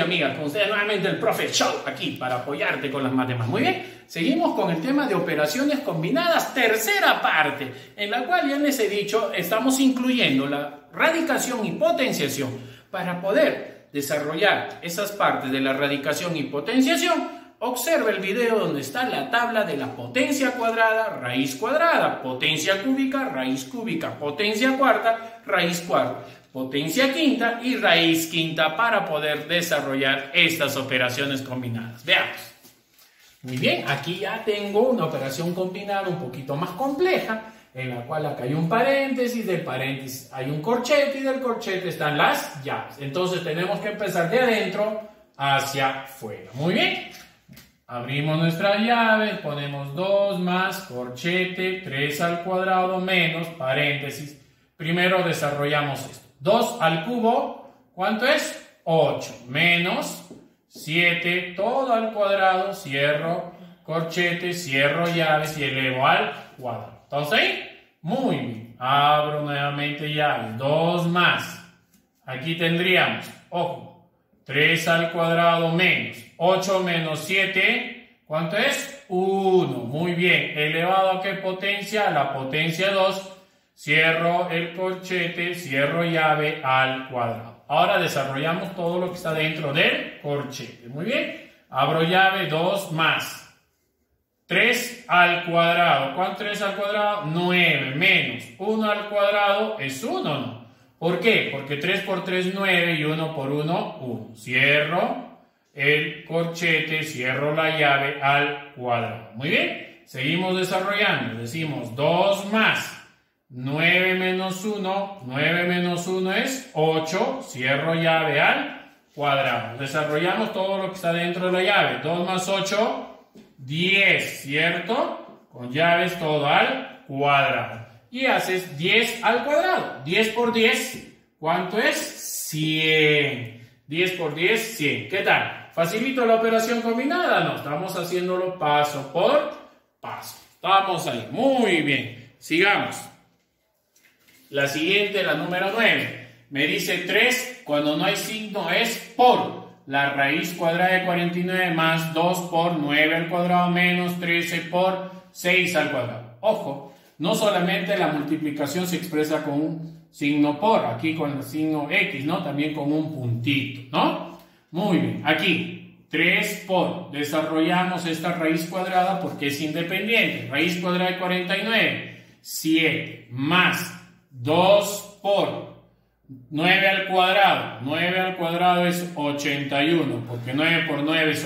Amigas, con ustedes nuevamente el profe Show aquí para apoyarte con las matemáticas. Muy bien, seguimos con el tema de operaciones combinadas, tercera parte, en la cual ya les he dicho, estamos incluyendo la radicación y potenciación. Para poder desarrollar esas partes de la radicación y potenciación, observa el video donde está la tabla de la potencia cuadrada, raíz cuadrada, potencia cúbica, raíz cúbica, potencia cuarta, raíz cuarta, potencia quinta y raíz quinta para poder desarrollar estas operaciones combinadas. Veamos. Muy bien, aquí ya tengo una operación combinada un poquito más compleja, en la cual acá hay un paréntesis, del paréntesis hay un corchete y del corchete están las llaves. Entonces tenemos que empezar de adentro hacia afuera. Muy bien. Abrimos nuestra llave, ponemos 2 más corchete, 3 al cuadrado menos paréntesis. Primero desarrollamos esto. 2 al cubo, ¿cuánto es? 8, menos 7, todo al cuadrado, cierro corchete, cierro llaves y elevo al cuadrado. ¿Entonces ahí? Muy bien. Abro nuevamente llaves, 2 más. Aquí tendríamos, ojo, 3 al cuadrado menos 8 menos 7, ¿cuánto es? 1. Muy bien. ¿Elevado a qué potencia? A la potencia 2. Cierro el corchete, cierro llave al cuadrado. Ahora desarrollamos todo lo que está dentro del corchete. Muy bien. Abro llave, 2 más. 3 al cuadrado. ¿Cuánto es al cuadrado? 9 menos 1 al cuadrado es 1, ¿no? ¿Por qué? Porque 3 por 3 es 9 y 1 por 1, 1. Cierro el corchete, cierro la llave al cuadrado. Muy bien. Seguimos desarrollando. Decimos 2 más. 9 menos 1, 9 menos 1 es 8, cierro llave al cuadrado. Desarrollamos todo lo que está dentro de la llave. 2 más 8, 10, ¿cierto? Con llaves todo al cuadrado. Y haces 10 al cuadrado. 10 por 10, ¿cuánto es? 100. 10 por 10, 100. ¿Qué tal? ¿Facilito la operación combinada? No, estamos haciéndolo paso por paso. Estamos ahí. Muy bien. Sigamos. La siguiente, la número 9. Me dice 3, cuando no hay signo es por. La raíz cuadrada de 49 más 2 por 9 al cuadrado menos 13 por 6 al cuadrado. Ojo, no solamente la multiplicación se expresa con un signo por, aquí con el signo X, ¿no? También con un puntito, ¿no? Muy bien, aquí 3 por. Desarrollamos esta raíz cuadrada porque es independiente. Raíz cuadrada de 49, 7 más 2 por 9 al cuadrado. 9 al cuadrado es 81, porque 9 por 9 es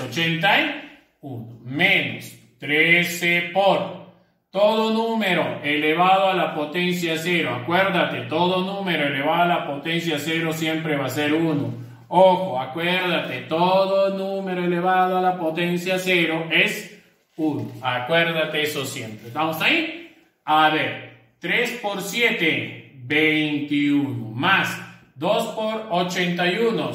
81. Menos 13 por todo número elevado a la potencia 0. Acuérdate, todo número elevado a la potencia 0 siempre va a ser 1. Ojo, acuérdate, todo número elevado a la potencia 0 es 1. Acuérdate eso siempre. ¿Estamos ahí? A ver, 3 por 7, 21, más 2 por 81,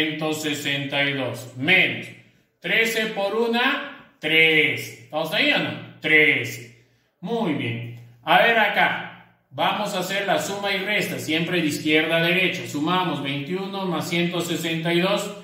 162, menos 13 por 1, 3. ¿Estamos ahí o no? 13. Muy bien. A ver acá, vamos a hacer la suma y resta, siempre de izquierda a derecha. Sumamos 21 más 162,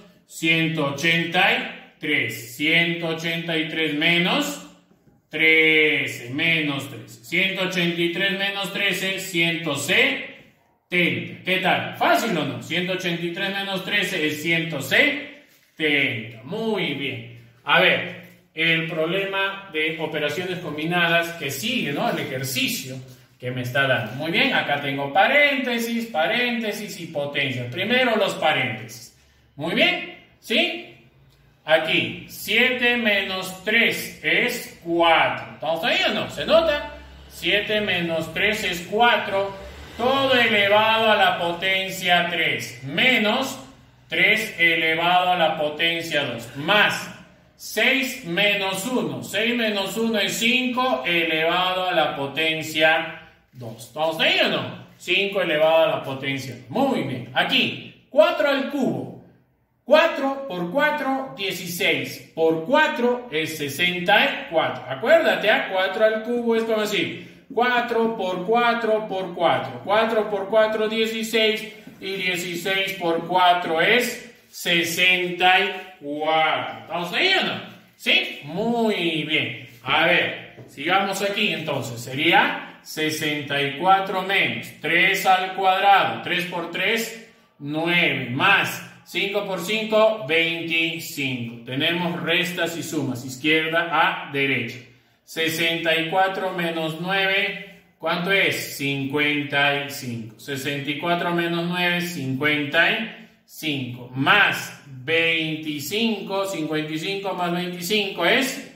183. 183 menos 13 menos 13. 183 menos 13, 170. ¿Qué tal? ¿Fácil o no? 183 menos 13 es 170. Muy bien. A ver, el problema de operaciones combinadas que sigue, ¿no? El ejercicio que me está dando. Muy bien, acá tengo paréntesis, paréntesis y potencia. Primero los paréntesis. Muy bien, ¿sí? Aquí, 7 menos 3 es 4. ¿Estamos ahí o no? ¿Se nota? 7 menos 3 es 4. Todo elevado a la potencia 3. Menos 3 elevado a la potencia 2. Más 6 menos 1. 6 menos 1 es 5 elevado a la potencia 2. ¿Estamos ahí o no? 5 elevado a la potencia 2. Muy bien. Aquí, 4 al cubo. 4 por 4, 16. Por 4 es 64. Acuérdate, 4 al cubo es como así. 4 por 4 por 4. 4 por 4, 16. Y 16 por 4 es 64. ¿Estamos ahí o no? ¿Sí? Muy bien. A ver, sigamos aquí entonces. Sería 64 menos 3 al cuadrado. 3 por 3, 9. Más 5 por 5, 25. Tenemos restas y sumas, izquierda a derecha. 64 menos 9, ¿cuánto es? 55. 64 menos 9, 55. Más 25, 55 más 25 es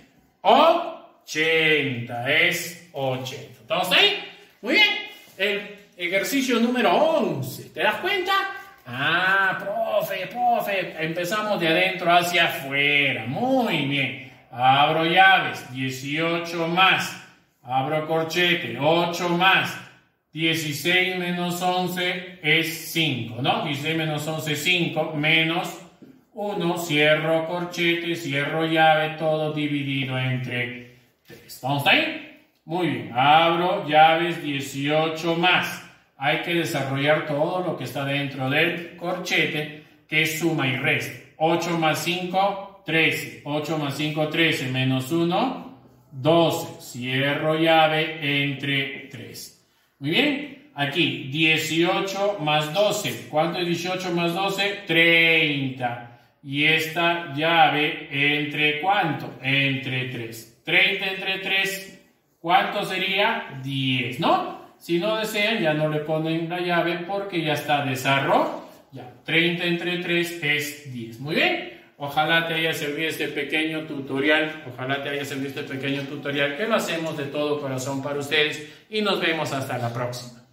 80. Es 80. ¿Estamos ahí? Muy bien. El ejercicio número 11. ¿Te das cuenta? Ah, profe, empezamos de adentro hacia afuera. Muy bien. Abro llaves, 18 más. Abro corchete, 8 más. 16 menos 11 es 5, ¿no? 16 menos 11 es 5, menos 1. Cierro corchete, cierro llave, todo dividido entre 3. ¿Estamos ahí? Muy bien. Abro llaves, 18 más. Hay que desarrollar todo lo que está dentro del corchete, que es suma y resta. 8 más 5, 13. 8 más 5, 13. Menos 1, 12. Cierro llave entre 3. Muy bien. Aquí, 18 más 12. ¿Cuánto es 18 más 12? 30. Y esta llave, ¿entre cuánto? Entre 3. 30 entre 3, ¿cuánto sería? 10, ¿no? Si no desean, ya no le ponen la llave porque ya está desarrollado. 30 entre 3 es 10. Muy bien. Ojalá te haya servido este pequeño tutorial. Que lo hacemos de todo corazón para ustedes. Y nos vemos hasta la próxima.